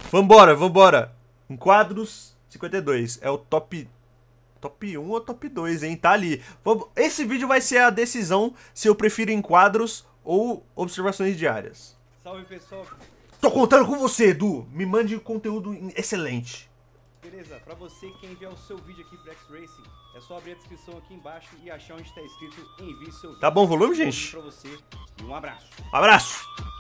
Vambora, vambora. Enquadros 52. É o top 1 ou top 2, hein? Tá ali. Esse vídeo vai ser a decisão se eu prefiro enquadros ou observações diárias. Salve, pessoal. Tô contando com você, Edu. Me mande conteúdo excelente. Beleza, pra você que quer enviar o seu vídeo aqui pro X-Racing, é só abrir a descrição aqui embaixo e achar onde tá escrito envie seu vídeo. Tá bom o volume, gente? Pra você e um abraço. Abraço!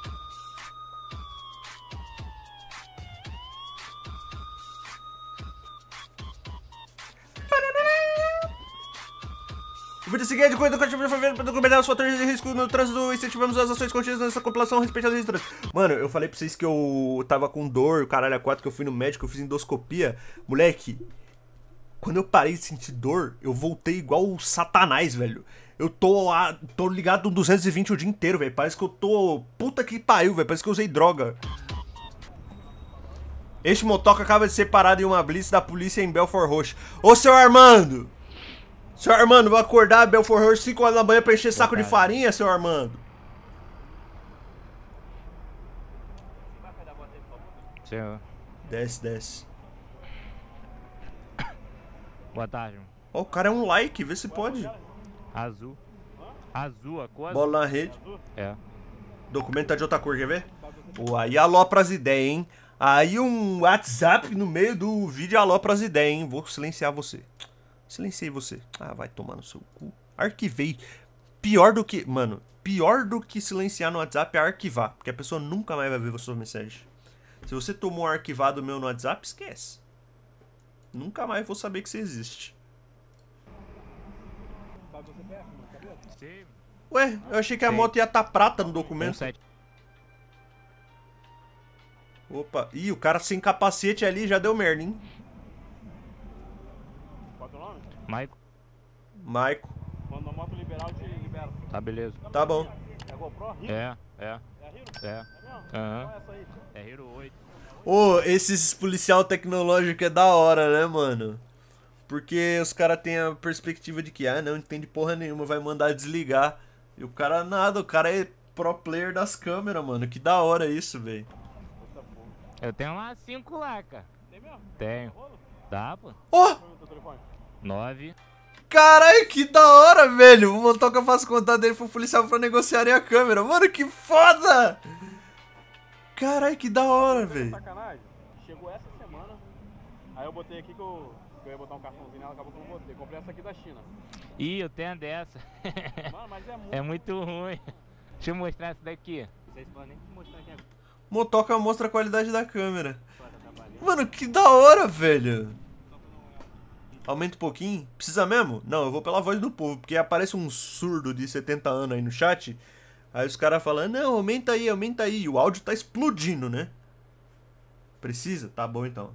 O vídeo seguinte, de coisa do código foi feito para documentar os fatores de risco no trânsito e incentivamos as ações contidas nessa compilação a respeito das trânsito. Mano, eu falei pra vocês que eu tava com dor, o caralho a 4, que eu fui no médico, eu fiz endoscopia. Moleque, quando eu parei de sentir dor, eu voltei igual o Satanás, velho. Eu tô ligado no 220 o dia inteiro, velho. Parece que eu tô... Puta que pariu, velho. Parece que eu usei droga. Este motoca acaba de ser parado em uma blitz da polícia em Belfort Roxo. Ô, seu Armando! Seu Armando, vou acordar Belfort Roxo 5 horas da manhã pra encher saco de farinha, seu Armando? Senhor. Desce, desce. Boa tarde. Ó, o cara é um like, vê se pode. Azul. Azul, a cor azul. Bola na rede. É. Documento tá de outra cor, quer ver? Pô, aí alopra as ideias, hein? Aí um WhatsApp no meio do vídeo alopra as ideias, hein? Vou silenciar você. Silenciei você. Ah, vai tomar no seu cu. Arquivei. Pior do que... Mano, pior do que silenciar no WhatsApp é arquivar. Porque a pessoa nunca mais vai ver a sua mensagem. Se você tomou um arquivado meu no WhatsApp, esquece. Nunca mais vou saber que você existe. Ué, eu achei que a moto ia estar prata no documento. Opa, ih, o cara sem capacete ali já deu merda, hein? Qual é o nome? Maico. Maico. Quando a moto liberar, eu te libero. Tá, beleza. Tá bom. É GoPro? É. É a Hero? É. É mesmo? Aham. Qual é essa aí? É Hero 8. Ô, esses policial tecnológico é da hora, né, mano? Porque os caras têm a perspectiva de que, não entende porra nenhuma, vai mandar desligar. E o cara nada, o cara é pro player das câmeras, mano. Que da hora isso, velho. Eu tenho lá 5 lá, cara. Tem mesmo? Tenho. Dá, pô. Ó! Qual é o teu telefone? 9. Caralho, que da hora, velho. O motoca faz contato dele pro policial pra negociarem a câmera. Mano, que foda! Caralho, que da hora, velho. Sacanagem. Chegou essa semana. Aí eu botei aqui que eu ia botar um cartãozinho nela, acabou que eu não botei. Comprei essa aqui da China. Ih, eu tenho a dessa. Mano, mas é muito. É muito ruim. Deixa eu mostrar essa daqui. Vocês podem nem mostrar aqui agora. Motoca mostra a qualidade da câmera. Mano, que da hora, velho. Aumenta um pouquinho. Precisa mesmo? Não, eu vou pela voz do povo. Porque aparece um surdo de 70 anos aí no chat. Aí os caras falam, não, aumenta aí, aumenta aí. E o áudio tá explodindo, né? Precisa? Tá bom então.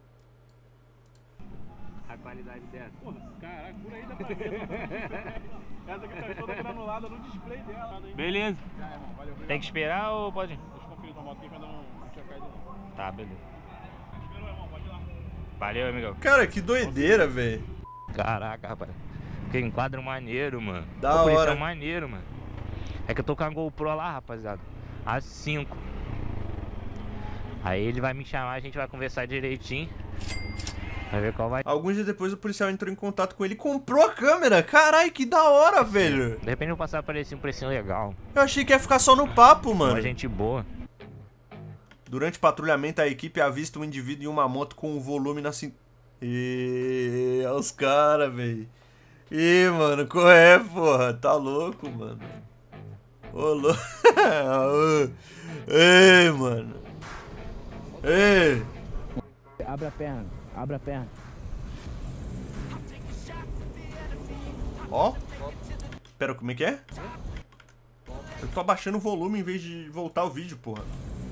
A qualidade dessa. Porra, caraca, por aí dá pra ver. Essa aqui tá toda granulada no display dela. Beleza. Já, irmão, valeu, obrigado. Tem que esperar ou pode? Deixa eu conferir tua moto aqui que ainda não tinha caído. Tá, beleza. Esperou, irmão, pode ir lá. Valeu, amigão. Cara, que doideira, velho. Caraca, rapaz. Que enquadro maneiro, mano. Da Pô, policial hora. maneiro, mano. É que eu tô com a GoPro lá, rapaziada. Às 5. Aí ele vai me chamar, a gente vai conversar direitinho. Vai ver qual vai. Alguns dias depois o policial entrou em contato com ele e comprou a câmera. Caralho, que da hora, velho. De repente eu vou passar por esse um precinho legal. Eu achei que ia ficar só no papo, mano. Uma gente boa. Durante o patrulhamento, a equipe avista um indivíduo em uma moto com o volume na cintura. Ê, olha os caras, velho. Ih, mano, qual é, porra? Tá louco, mano. Ô, louco. Ei, mano. Ei. Abre a perna, abre a perna. Ó. Pera, como é que é? Eu tô abaixando o volume em vez de voltar o vídeo, porra.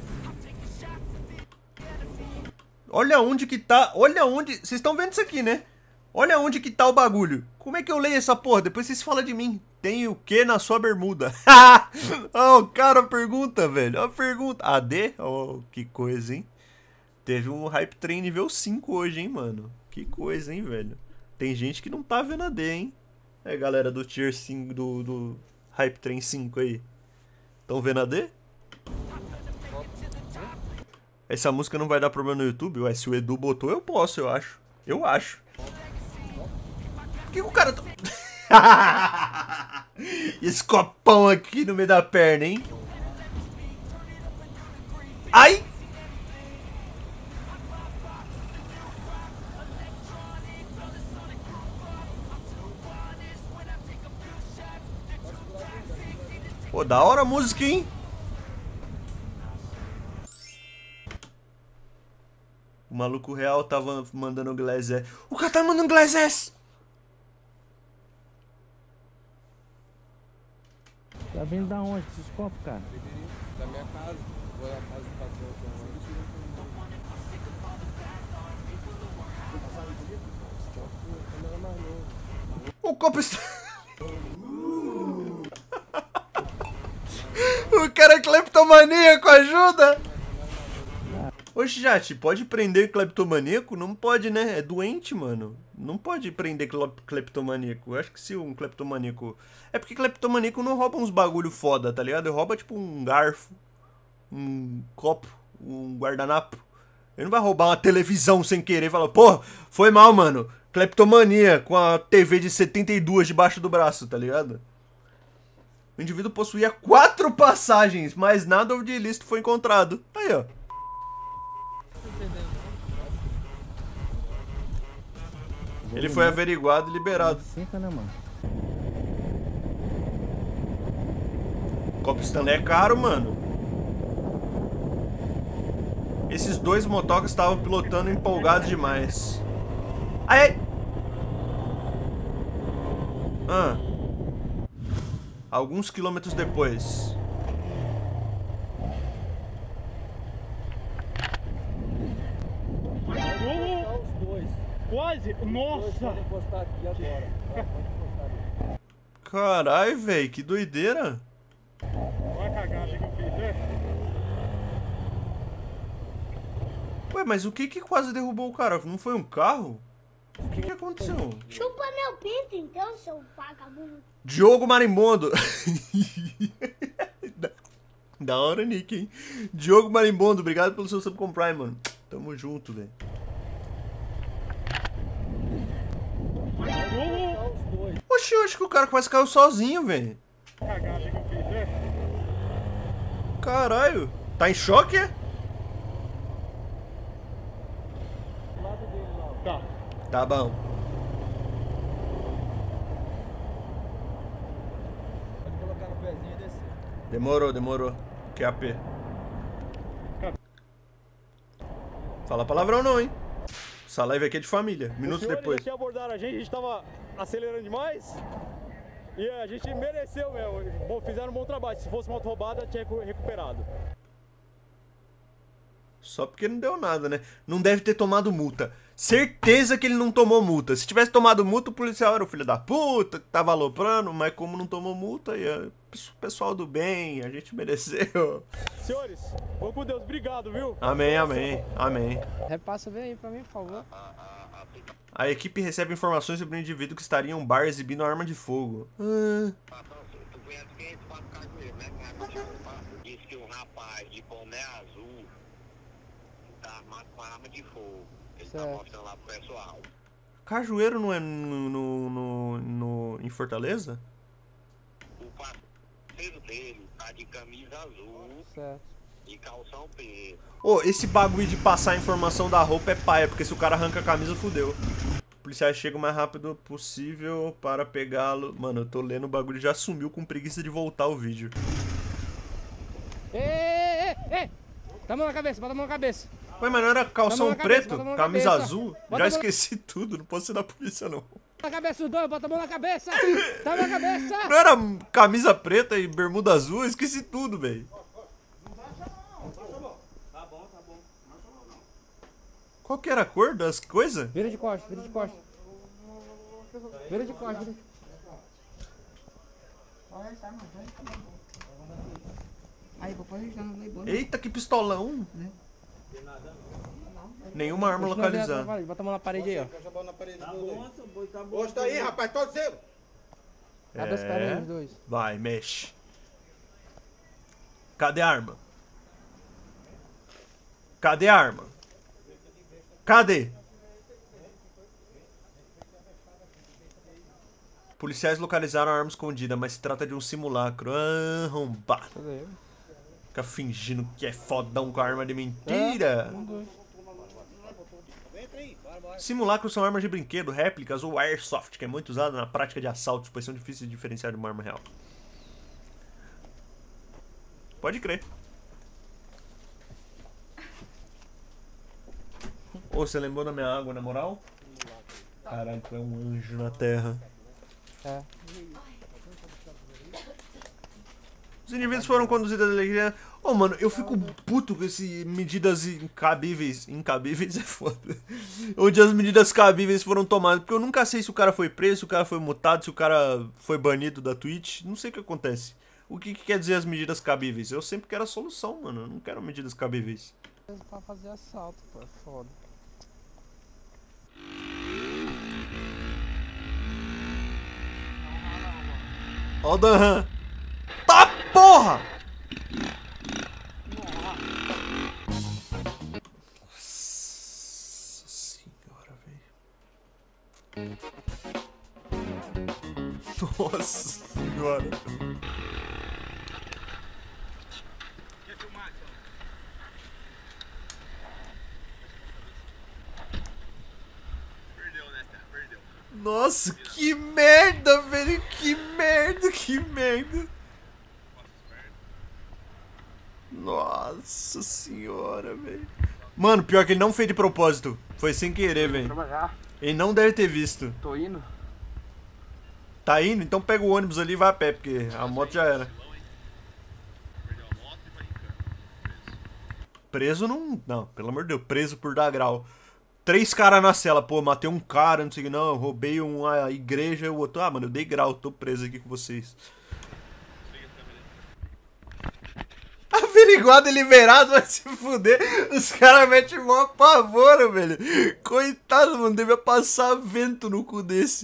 Olha onde que tá... Olha onde... Vocês estão vendo isso aqui, né? Olha onde que tá o bagulho. Como é que eu leio essa porra? Depois vocês falam de mim. Tem o que na sua bermuda? Oh, cara, pergunta, velho. A pergunta. AD? Oh, que coisa, hein? Teve um Hype Train nível 5 hoje, hein, mano? Que coisa, hein, velho? Tem gente que não tá vendo AD, hein? É, galera do Tier 5, do Hype Train 5 aí. Tão vendo AD? Essa música não vai dar problema no YouTube? Ué, se o Edu botou, eu posso, eu acho. Eu acho. Por que o cara... Esse copão aqui no meio da perna, hein? Ai! Pô, da hora a música, hein? O maluco real tava mandando Glass S. O cara tá mandando Glass S! Tá vindo da onde esses copos, cara? Da minha casa. Vou na casa do patrão. O copo está... O cara é cleptomaníaco, ajuda! Oxe, Jati, pode prender cleptomaníaco? Não pode, né? É doente, mano. Não pode prender cleptomaníaco. Eu acho que se um cleptomaníaco... É porque cleptomaníaco não rouba uns bagulho foda, tá ligado? Ele rouba, tipo, um garfo, um copo, um guardanapo. Ele não vai roubar uma televisão sem querer e falar, pô, foi mal, mano. Cleptomania com a TV de 72 debaixo do braço, tá ligado? O indivíduo possuía 4 passagens, mas nada de ilícito foi encontrado. Aí, ó. Ele foi averiguado e liberado. Cinco, né, mano? Copo Stanley é caro, mano. Esses dois motocas estavam pilotando empolgados demais. Ai! Ah. Alguns quilômetros depois. Quase! Nossa! Caralho, velho, que doideira. Vai cagar, que eu fiz, né? Ué, mas o que quase derrubou o cara? Não foi um carro? O que aconteceu? Chupa meu pinto então, seu vagabundo. Diogo Marimbondo. Da hora, Nick, hein? Diogo Marimbondo, obrigado pelo seu Subcom Prime, mano. Tamo junto, velho. Oxi, eu acho que o cara quase caiu sozinho, velho. Caralho. Tá em choque, é? Tá. Tá bom. Pode colocar no pezinho e descer. Demorou. QAP. Fala palavrão não, hein? Essa live aqui é de família. Minutos depois. Aqui abordaram a gente tava acelerando demais. E a gente mereceu mesmo. Bom, fizeram um bom trabalho. Se fosse moto roubada, tinha recuperado. Só porque não deu nada, né? Não deve ter tomado multa. Certeza que ele não tomou multa. Se tivesse tomado multa, o policial era o filho da puta, que tava aloprando, mas como não tomou multa, o pessoal do bem, a gente mereceu. Senhores, vamos com Deus. Obrigado, viu? Amém. Repassa, vem aí pra mim, por favor. A equipe recebe informações sobre um indivíduo que estaria em um bar exibindo arma de fogo. Tu conhece quem é esse Fábio Cajueiro, né? Diz que um rapaz de boné azul tá armado com arma de fogo. Ele tá mostrando lá pro pessoal. Cajueiro não é em Fortaleza? O parceiro dele tá de camisa azul e calção preto. Ô, esse bagulho de passar a informação da roupa é paia, porque se o cara arranca a camisa, fudeu. O policial chega o mais rápido possível para pegá-lo. Mano, eu tô lendo o bagulho e já sumiu com preguiça de voltar o vídeo. Ei! Tá a mão na cabeça, bota a mão na cabeça. Ué, mas não era calção preto? Camisa azul? Já mão- esqueci tudo, não posso ser da polícia não. Na cabeça os dois, bota a mão na cabeça! Tá na cabeça! Não era camisa preta e bermuda azul? Eu esqueci tudo, velho. Qual que era a cor das coisas? Vira de costas, vira de costas. Vira de costas, vira de... Aí, papai já não lembro. Eita, que pistolão. Nenhuma arma localizada. Bota a mão na parede aí, ó. Mostra aí, rapaz, todos eu. Abre as pernas, os dois. Vai, mexe. Cadê a arma? Cadê a arma? Cadê? Policiais localizaram a arma escondida, mas se trata de um simulacro. Arrombado. Cadê? Fica fingindo que é fodão com a arma de mentira. Simulacros são armas de brinquedo, réplicas ou airsoft, que é muito usado na prática de assaltos, pois são difíceis de diferenciar de uma arma real. Pode crer. Ô, você lembrou da minha água, na moral? Caralho, tu é um anjo na terra. É. Os indivíduos foram conduzidos à delegacia. Ô, mano, eu fico puto com essas medidas incabíveis. Incabíveis é foda. Onde as medidas cabíveis foram tomadas. Porque eu nunca sei se o cara foi preso, se o cara foi multado, se o cara foi banido da Twitch. Não sei o que acontece. O que quer dizer as medidas cabíveis? Eu sempre quero a solução, mano. Eu não quero medidas cabíveis. Pra fazer assalto, pô, é foda. Ó o Dan. Tá porra! Nossa senhora, velho. Nossa senhora. Nossa, que merda, velho. Que merda, que merda. Nossa senhora, velho. Mano, pior que ele não fez de propósito. Foi sem querer, velho. Ele não deve ter visto. Tô indo. Tá indo? Então pega o ônibus ali e vai a pé, porque a moto já era. Preso não... Não, pelo amor de Deus. Preso por dar grau. 3 caras na cela. Pô, matei um cara, não sei o que. Não, eu roubei uma igreja. E o outro... Ah, mano, eu dei grau. Tô preso aqui com vocês. Averiguado e liberado, vai se fuder. Os caras metem mó apavoro, velho. Coitado, mano. Devia passar vento no cu desse.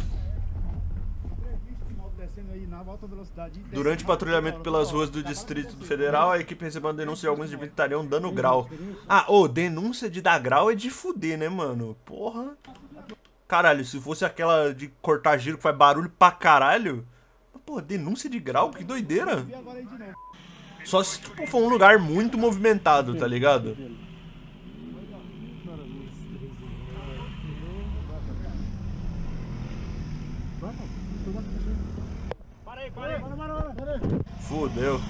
Durante o patrulhamento pelas ruas do Distrito Federal, a equipe recebeu uma denúncia de alguns indivíduos que estariam dando grau. Ah, denúncia de dar grau é de fuder, né, mano? Porra. Caralho, se fosse aquela de cortar giro que faz barulho pra caralho. Pô, denúncia de grau? Que doideira. Só se tipo, for um lugar muito movimentado, tá ligado? Fudeu.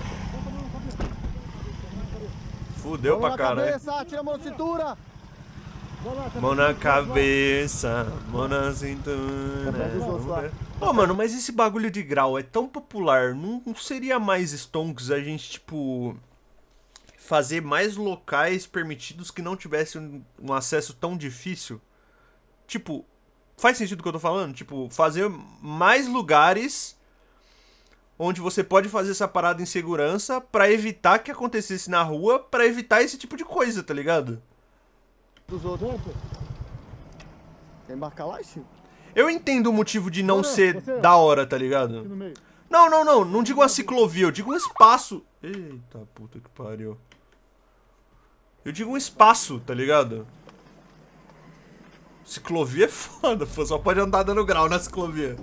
Fudeu pra caralho. Tira a mão na cintura. Mão na cabeça, mão na cintura. Pô, mano, mas esse bagulho de grau é tão popular. Não seria mais stonks a gente, tipo, fazer mais locais permitidos que não tivessem um acesso tão difícil? Tipo, faz sentido o que eu tô falando? Tipo, fazer mais lugares onde você pode fazer essa parada em segurança pra evitar que acontecesse na rua, pra evitar esse tipo de coisa, tá ligado? Dos outros. Quer embarcar lá, Chico? Eu entendo o motivo de não ser da hora, tá ligado? Não digo uma ciclovia, eu digo um espaço. Eita puta que pariu. Eu digo um espaço, tá ligado? Ciclovia é foda, pô, só pode andar dando grau na ciclovia.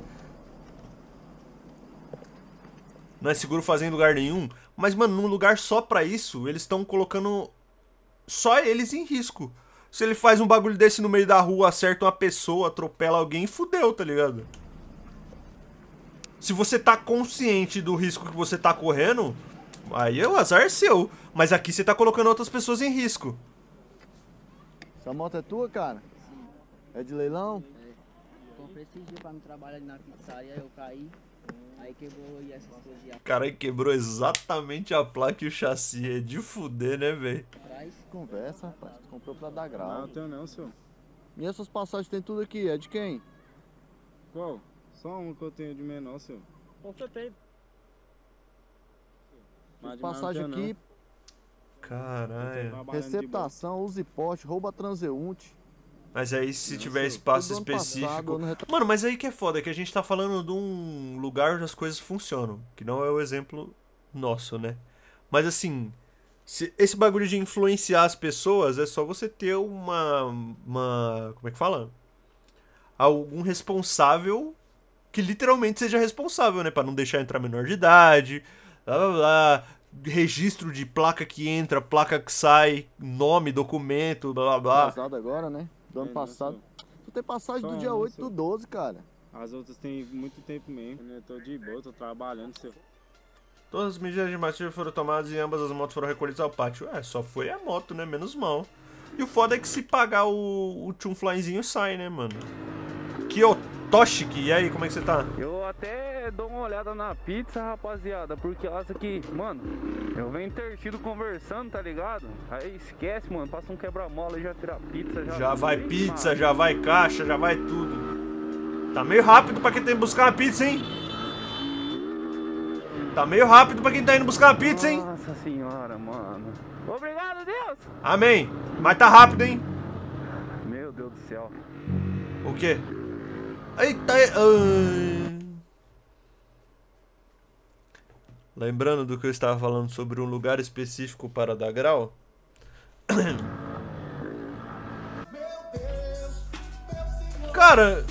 Não é seguro fazer em lugar nenhum. Mas, mano, num lugar só pra isso, eles estão colocando só eles em risco. Se ele faz um bagulho desse no meio da rua, acerta uma pessoa, atropela alguém, fudeu, tá ligado? Se você tá consciente do risco que você tá correndo, aí o azar é seu. Mas aqui você tá colocando outras pessoas em risco. Essa moto é tua, cara? Sim. É de leilão? É. Comprei esse dia pra não trabalhar ali na pizzaria, eu caí. Aí quebrou e essas coisas de Cara, quebrou exatamente a placa e o chassi. É de fuder, né, velho? atrás. Conversa, rapaz. Tu comprou pra dar grau. Não tenho não, senhor. E essas passagens tem tudo aqui, é de quem? Qual? Só um que eu tenho de menor, senhor. Você tem. Passagem aqui, Caralho. receptação, use porte, rouba transeunte. Mas aí se tiver espaço Tudo ano específico... passado, ano Mano, mas aí que é foda, é que a gente tá falando de um lugar onde as coisas funcionam. Que não é o exemplo nosso, né? Mas assim, Esse bagulho de influenciar as pessoas é só você ter uma como é que fala? Algum responsável que literalmente seja responsável, né? Pra não deixar entrar menor de idade, blá blá blá, registro de placa que entra, placa que sai, nome, documento, blá blá blá. Passado agora, né? Do ano passado. Tu tem passagem do dia 8 do 12, cara. As outras tem muito tempo mesmo. Eu tô de boa, tô trabalhando. Todas as medidas de matilha foram tomadas e ambas as motos foram recolhidas ao pátio. Só foi a moto, né? Menos mal. E o foda é que se pagar o Chunflyzinho sai, né, mano? Kiyotoshiki, e aí, como é que você tá? Eu até dou uma olhada na pizza, rapaziada, porque essa aqui, mano, eu venho intertido conversando, tá ligado? Aí esquece, mano, passa um quebra-mola e já tira a pizza. Já vai pizza, já vai caixa, já vai tudo. Tá meio rápido pra quem tem que buscar uma pizza, hein? Tá meio rápido pra quem tá indo buscar uma pizza, hein? Nossa senhora, mano. Obrigado, Deus! Amém. Mas tá rápido, hein? Meu Deus do céu. O quê? Eita, Lembrando do que eu estava falando sobre um lugar específico para dar grau? Cara...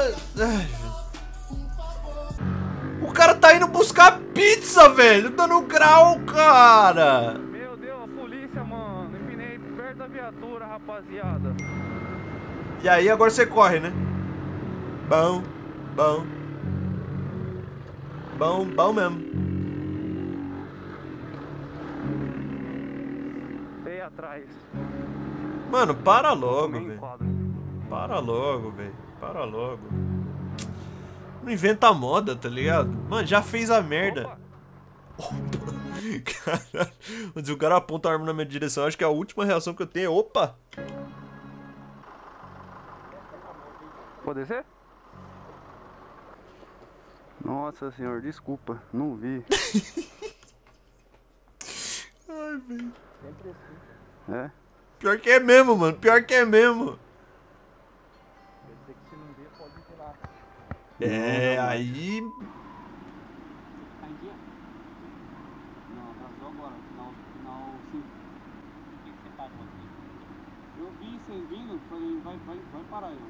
O cara tá indo buscar pizza, velho! Dando grau, cara! Meu Deus, a polícia, mano. Empinei perto da viatura, rapaziada. E aí, agora você corre, né? Bom mesmo. Bem atrás. Mano, para logo, velho. Para logo, velho. Para logo. Não inventa moda, tá ligado? Mano, já fez a merda. Caralho. Se o cara aponta a arma na minha direção, acho que a última reação que eu tenho é opa! Pode ser? Nossa senhora, desculpa, não vi. Ai, velho. É? Pior que é mesmo, mano. Pior que é mesmo. É, aí... Tá em dia? Não, atrasou agora, final 5. Por que você parou aqui? Eu vi vocês vindo, falei, vai parar eu.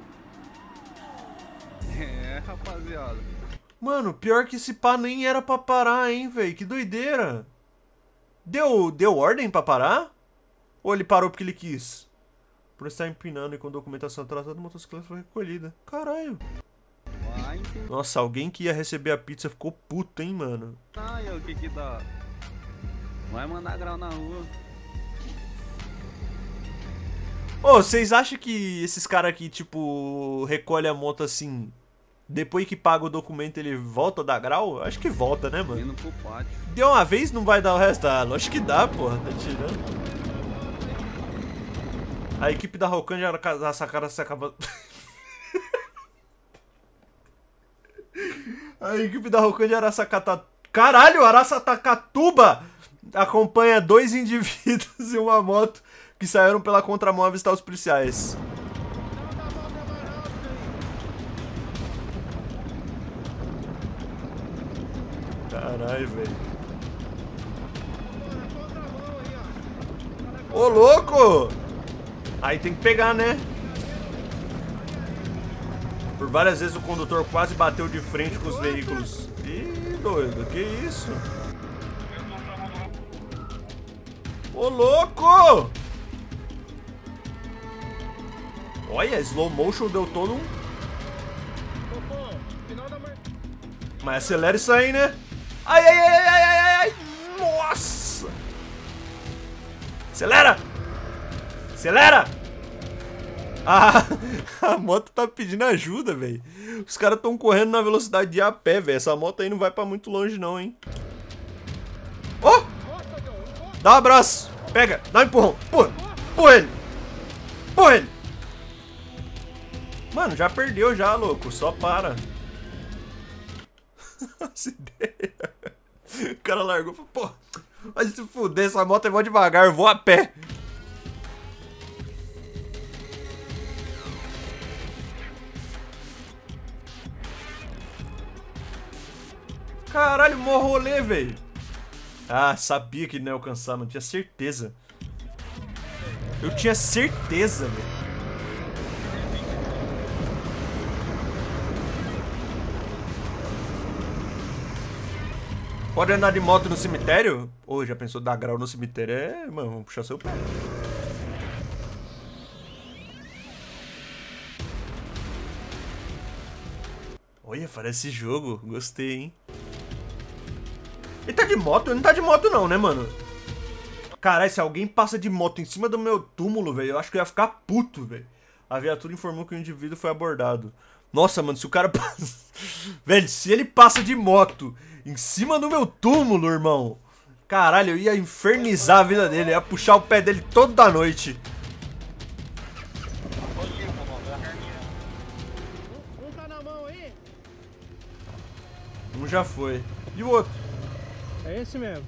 É, rapaziada. Mano, pior que esse pá nem era pra parar, hein, velho. Que doideira. Deu ordem pra parar? Ou ele parou porque ele quis? Por estar empinando e com documentação atrasada, a motocicleta foi recolhida. Caralho. Nossa, alguém que ia receber a pizza ficou puto, hein, mano. Ai, o que dá? Vai mandar grau na rua. Ô, vocês acham que esses caras que, tipo, recolhem a moto assim, depois que paga o documento ele volta a dar grau? Acho que volta, né, mano? Indo pro pátio. Deu uma vez, não vai dar o resto? Ah, lógico que dá, porra, tá tirando. A equipe da Rocan já era sacada, se acaba... A equipe da Rocan de Aracatuba... Caralho, Araçatacatuba acompanha 2 indivíduos e uma moto que saíram pela contramão avistar os policiais. Caralho, velho. Ô, louco! Aí tem que pegar, né? Por várias vezes o condutor quase bateu de frente com os veículos. Ih, doido, que isso? Ô, louco! Olha, slow motion deu todo um... Mas acelera isso aí, né? Ai, ai, ai, ai, ai, ai, ai! Nossa! Acelera! Acelera! Ah, a moto tá pedindo ajuda, velho. Os caras tão correndo na velocidade de a pé, velho. Essa moto aí não vai pra muito longe, não, hein? Ó! Oh! Dá um abraço! Pega! Dá um empurrão! Empurra! Empurra ele! Empurra ele! Mano, já perdeu já, louco. Só para. Essa ideia. O cara largou e falou, pô, vai se fuder, essa moto é mó devagar, eu vou a pé. Caralho, mó rolê, velho. Ah, sabia que ele não ia alcançar, mano. Tinha certeza. Eu tinha certeza, velho. Pode andar de moto no cemitério? Ô, já pensou dar grau no cemitério? É, mano, vamos puxar seu pé. Olha, parece jogo. Gostei, hein? Ele tá de moto? Ele não tá de moto não, né, mano? Caralho, se alguém passa de moto em cima do meu túmulo, velho, eu acho que eu ia ficar puto, velho. A viatura informou que o indivíduo foi abordado. Nossa, mano, se o cara passa... Velho, se ele passa de moto em cima do meu túmulo, irmão. Caralho, eu ia infernizar a vida dele. Eu ia puxar o pé dele toda noite. Um tá na mão aí? Um já foi. E o outro? É esse mesmo.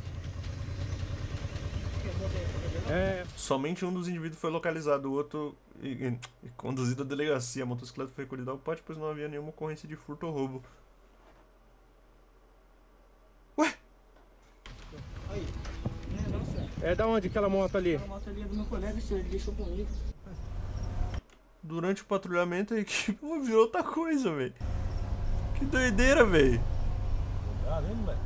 Somente um dos indivíduos foi localizado. O outro e conduzido à delegacia. A motocicleta foi recolhida ao pátio, pois não havia nenhuma ocorrência de furto ou roubo. Ué? É da onde aquela moto ali? A moto ali é do meu colega, senhor, ele deixou comigo. Durante o patrulhamento, a equipe virou outra coisa, velho. Que doideira, velho. Ah, vem, moleque.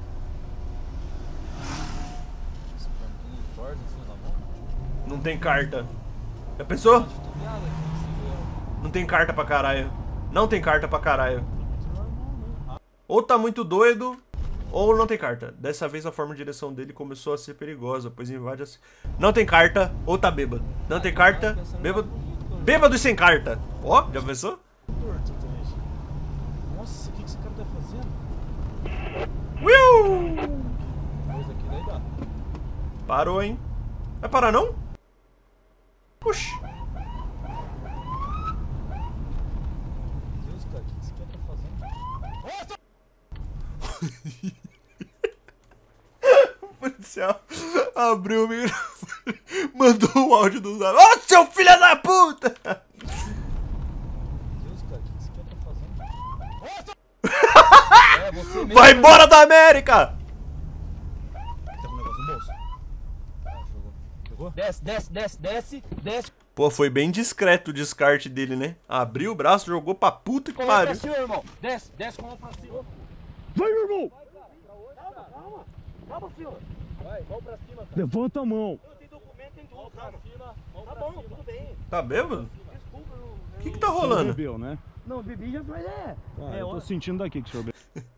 Esse campinho forte assim na mão. Não tem carta. Já pensou? Não tem carta pra caralho. Não tem carta pra caralho. Ou tá muito doido, ou não tem carta. Dessa vez a forma de direção dele começou a ser perigosa, pois invade assim. Não tem carta, ou tá bêbado. Não tem carta, bêbado. Bêbado e sem carta. Ó, já pensou? Nossa, o que esse cara tá fazendo? Will! Coisa aqui daí dá. Parou, hein? Vai parar não? Puxa. Deus, cara, o que esse cara tá fazendo? O policial abriu o microfone, mandou o áudio do zap. Ô, seu filho da puta! Deus, cara, o que esse cara tá fazendo? É, você mesmo. Vai embora da América! Tá com o negócio no bolso? Ah, jogou. Desce, desce, desce, desce, desce. Pô, foi bem discreto o descarte dele, né? Abriu o braço, jogou pra puta que Coloca pariu. pra cima, irmão. Desce, desce, coloca pra cima. Vai, meu irmão! Calma, calma, senhor. Vai, mão pra cima, cara. Levanta a mão. Tem documento, tem tudo, cara. Tá bom, tudo bem. Tá bêbado? Desculpa, O que tá rolando? Bebeu, né? Não, bebi já faz, Eu tô sentindo daqui que o senhor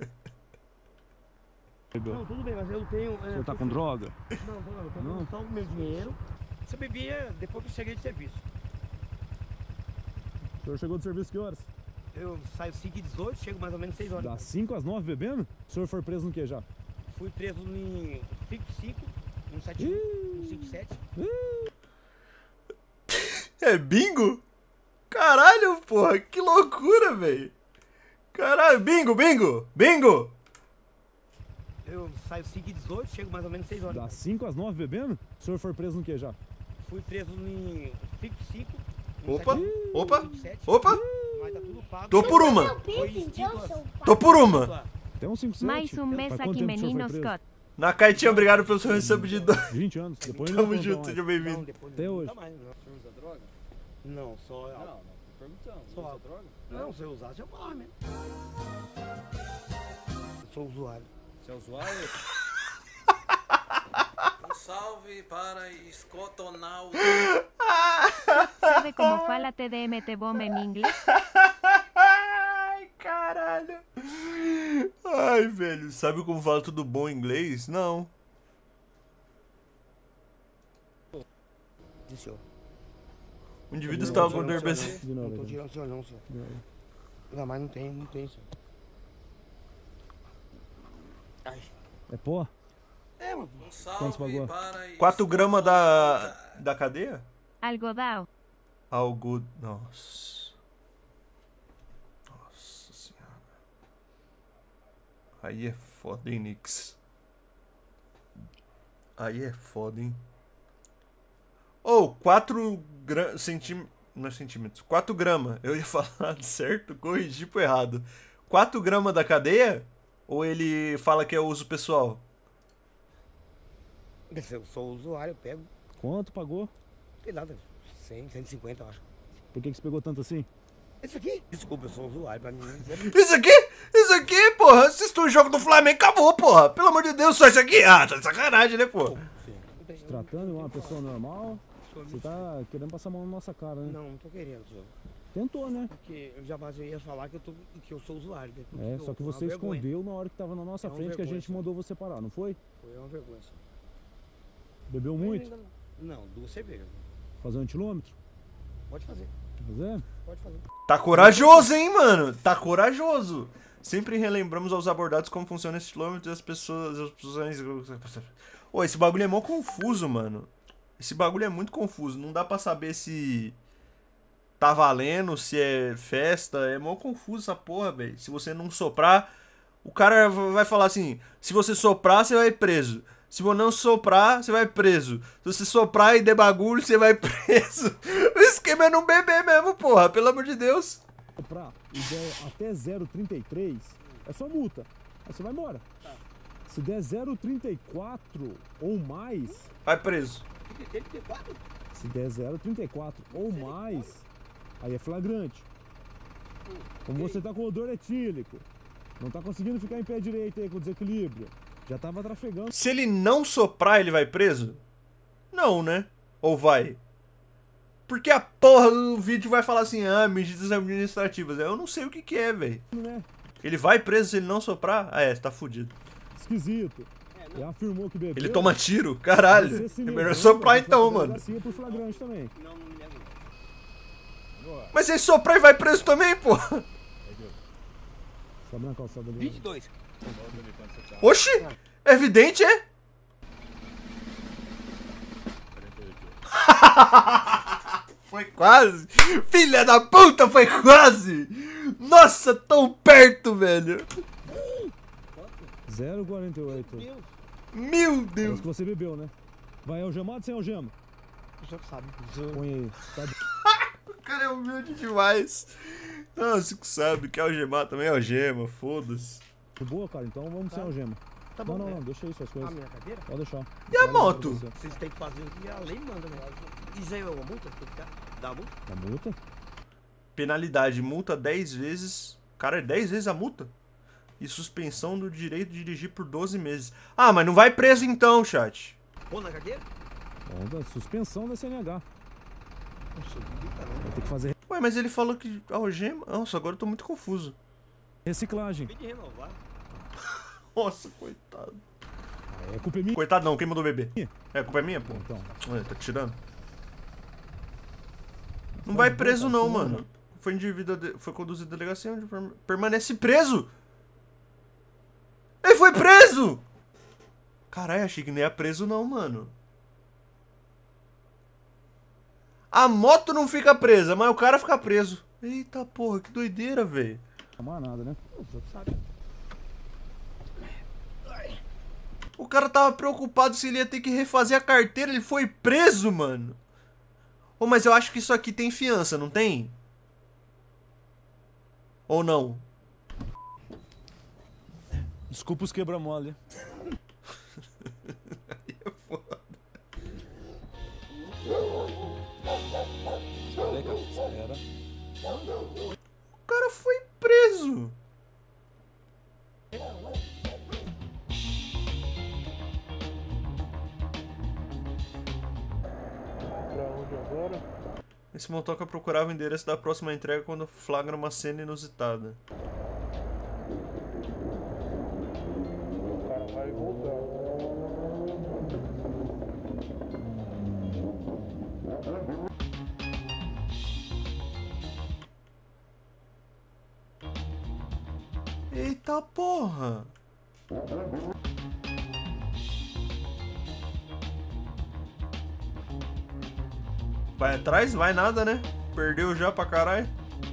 bebeu. Não, tudo bem, mas eu tenho... O senhor tá com droga? Não, eu tô só o meu dinheiro. Você bebia depois que eu cheguei de serviço. O senhor chegou do serviço que horas? Eu saio 5h18, chego mais ou menos 6 horas. Das 5 às 9 bebendo? O senhor foi preso no que já? Fui preso em 55, 171, 157. É bingo? Caralho, porra, que loucura, velho. Caralho, bingo, bingo, bingo. Eu saio 5h18, chego mais ou menos 6 horas. Das 5 às 9 bebendo? O senhor foi preso no que já? Fui preso em 55, Opa, 171, opa, 157. opa. Mas tá tudo pago. Tô por uma. Foi extinto as- Tô por uma. Tem um 57. Mais mês Faz aqui, quanto tempo que o senhor foi meninos preso? Scott. Na Caitinha, obrigado pelo seu recebo de 20 anos. Depois ele Tamo não junto, conta seja mais. bem-vindo. Até hoje. Nunca mais, não. O senhor usa droga? Não, só... Não, tô perguntando. Só Usa álcool. droga? Não, se eu usasse eu falava mesmo. Eu sou usuário. Você é usuário? Um salve para Escotonauta. ¿Sabe cómo fala TDMT bomb en inglês? Ai, caralho. Ai, velho. Sabe como fala tudo bom em inglês? Não. Sim, senhor. O indivíduo estava com dor Não tô tirando o senhor não, senhor. Não, mas não tem, senhor. Ai. É pó? É, mano. Um Quantos pagou? 4 gramas da cadeia? Algodão. Algo... Nossa. Nossa senhora. Aí é foda, hein, Nix? Aí é foda, hein? Ou, 4 centímetros... Não é centímetros. 4 gramas. Eu ia falar certo, corrigi pro errado. 4 gramas da cadeia? Ou ele fala que é uso pessoal? Se eu sou usuário, eu pego. Quanto pagou? Sei lá, 100, 150, eu acho. Por que você pegou tanto assim? Isso aqui? Desculpa, eu sou usuário, pra mim. Isso aqui, porra. Assistiu o jogo do Flamengo, acabou, porra. Pelo amor de Deus, só isso aqui? Ah, tá de sacanagem, né, porra? Se tratando igual uma pessoa normal, você tá querendo passar a mão na nossa cara, né? Não tô querendo, senhor. Tentou, né? Porque eu jamais ia falar que eu sou usuário. Né? Só que você escondeu na hora que tava na nossa frente que a gente mandou você parar, não foi? Foi uma vergonha, senhor. Bebeu muito? Não, 2 cervejas. Fazer 1 quilômetro? Pode fazer. Fazer? Pode fazer. Tá corajoso, hein, mano? Tá corajoso. Sempre relembramos aos abordados como funciona esse quilômetro e as pessoas... Ô, esse bagulho é mó confuso, mano. Esse bagulho é muito confuso. Não dá pra saber se tá valendo, se é festa. É mó confuso essa porra, velho. Se você não soprar, o cara vai falar assim: se você soprar, você vai preso. Se você não soprar, você vai preso. Se você soprar e der bagulho, você vai preso. O esquema é não beber mesmo, porra. Pelo amor de Deus. Soprar e der até 0,33, é só multa. Aí você vai embora. Se der 0,34 ou mais... vai preso. Se der 0,34 ou mais, aí é flagrante. Como você tá com odor etílico, não tá conseguindo ficar em pé direito aí com desequilíbrio, já tava trafegando. Se ele não soprar, ele vai preso? Não, né? Ou vai? Porque a porra do vídeo vai falar assim: ah, medidas administrativas. Eu não sei o que que é, velho. Ele vai preso se ele não soprar? Ah, é, tá fudido. Esquisito. Ele afirmou que bebeu. Ele toma tiro? Caralho. É melhor soprar então, mano. Por flagrante também. Mas se ele soprar e vai preso também, pô. Sobe na calçada ali. 22. Oxi! É evidente, é? Foi quase. Filha da puta, foi quase. Nossa, tão perto, velho. 0,48. Meu Deus. Parece que você bebeu, né? Vai algemado ou sem algema? O senhor sabe. Põe aí. Tá... O cara é humilde demais. Não, você que sabe que algemar também é algema, foda-se. De boa, cara, então vamos sem algema. Tá bom, não, deixa isso, as coisas. A minha cadeira? Pode deixar. E a moto? Vocês têm que fazer o que a lei manda, né? Isso aí é uma multa? Tem que dar a multa? A multa? Penalidade, multa 10 vezes. Cara, é 10 vezes a multa? E suspensão do direito de dirigir por 12 meses. Ah, mas não vai preso então, chat. Pô, na cadeira? Suspensão da CNH. Vai ter que fazer... Ué, mas ele falou que algema... Nossa, agora eu tô muito confuso. Reciclagem. Tem de renovar. Nossa, coitado. É culpa minha? Coitado não, quem mandou beber? É, culpa é minha, pô. Então. Ué, tá tirando? Não vai preso não, mano. Foi conduzido à delegacia onde permanece preso. Ele foi preso! Caralho, achei que não ia preso não, mano. A moto não fica presa, mas o cara fica preso. Eita porra, que doideira, velho. Não mais nada, né? O cara tava preocupado se ele ia ter que refazer a carteira, ele foi preso, mano. Ô, mas eu acho que isso aqui tem fiança, não tem? Ou não? Desculpa os quebra-mole. Aí é foda. Espera aí, cara. Espera. O cara foi preso. Pra onde agora? Esse motoca procurava o endereço da próxima entrega quando flagra uma cena inusitada. O cara vai voltar. Eita porra! Vai atrás? Vai nada, né? Perdeu já pra caralho.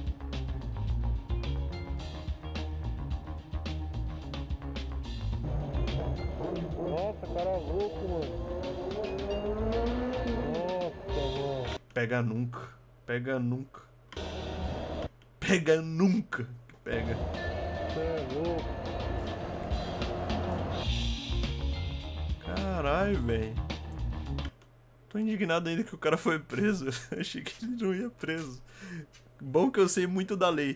Nossa, cara louco, mano. Nossa, mano. Pega nunca. Pega nunca. Pega nunca. Pega. Você é louco. Caralho, velho. Tô indignado ainda que o cara foi preso. Achei que ele não ia preso. Bom que eu sei muito da lei.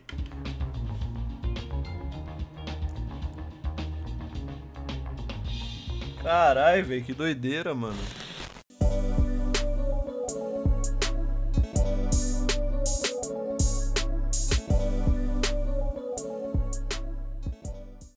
Caralho, velho, que doideira, mano.